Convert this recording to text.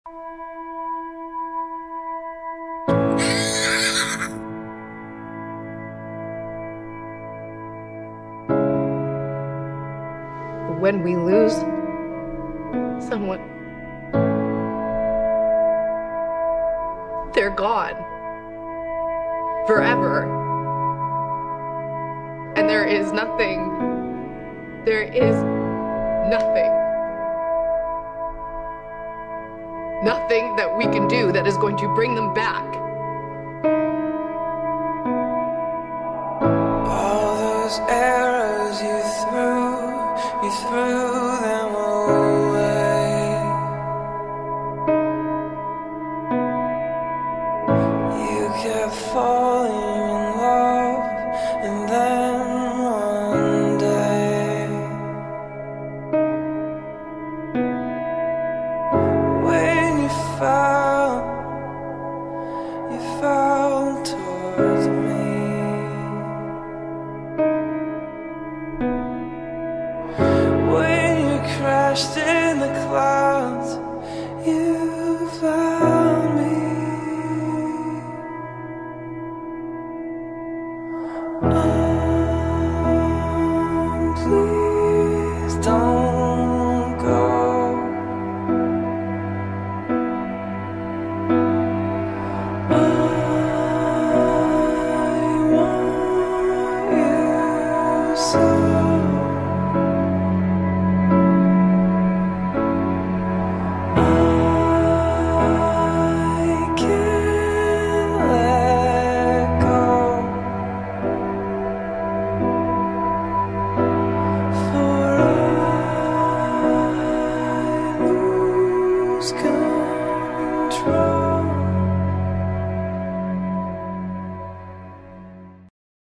When we lose someone, they're gone forever. And there is nothing that we can do that is going to bring them back. All those arrows you threw them away. You kept falling.